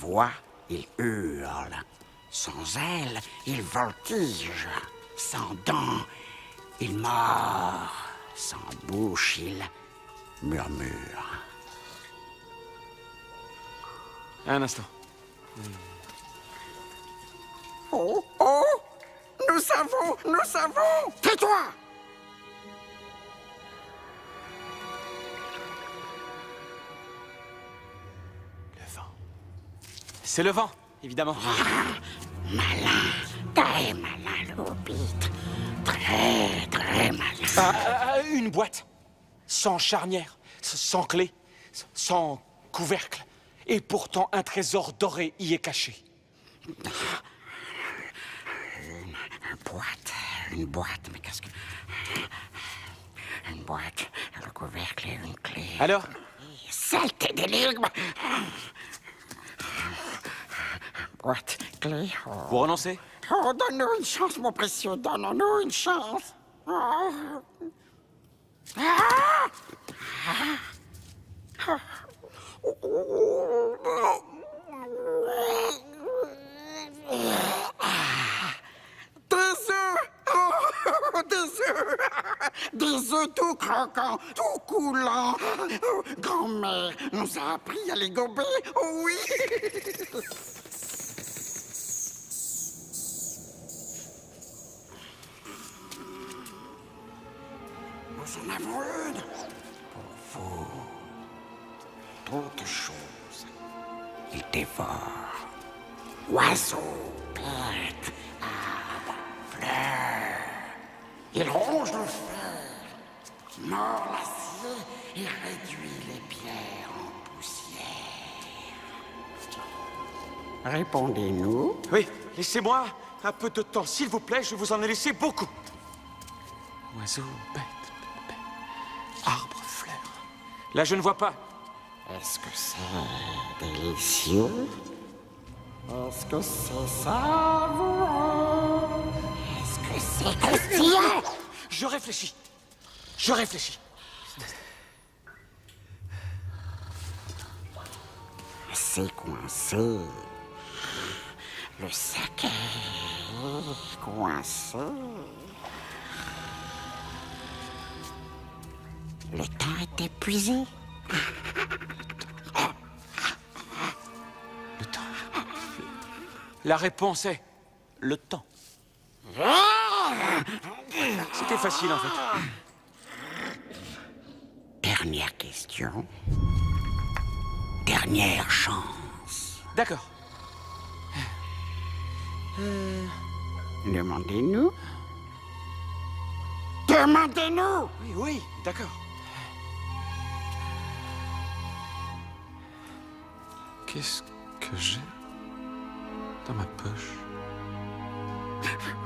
voix, il hurle. Sans ailes, il voltige. Sans dents, il mord. Sans bouche, il murmure. Un instant. Oh, oh! Nous savons, nous savons! Tais-toi! Le vent. C'est le vent, évidemment. Malin, très malin, l'hobbit. Très malin. Une boîte. Sans charnière, sans clé, sans couvercle. Et pourtant, un trésor doré y est caché. Une boîte, mais qu'est-ce que... Une boîte, le couvercle et une clé. Alors? Saleté d'énigme! Boîte, clé... Oh. Vous renoncez? Oh, donne-nous une chance, mon précieux, donne-nous une chance. Oh. Ah. Ah. Des œufs! Oh, des œufs! Des œufs tout croquants, tout coulants. Oh, grand-mère nous a appris à les gober, oh oui! Nous en avons une pour vous. Toute chose. Il dévore. Oiseaux, bêtes, arbres, fleurs. Il ronge le fer, mord l'acier et réduit les pierres en poussière. Répondez-nous. Oui, laissez-moi un peu de temps, s'il vous plaît, je vous en ai laissé beaucoup. Oiseaux, bêtes, arbres, fleurs. Là, je ne vois pas. Est-ce que c'est délicieux? Est-ce que c'est savoureux? Est-ce que c'est croustillant? Je réfléchis. Je réfléchis. C'est coincé. Le sac est coincé. Le temps est épuisé. Le temps. La réponse est le temps. C'était facile, en fait. Dernière question. Dernière chance. D'accord. Demandez-nous. Demandez-nous! Oui, oui, d'accord. Qu'est-ce que j'ai dans ma poche?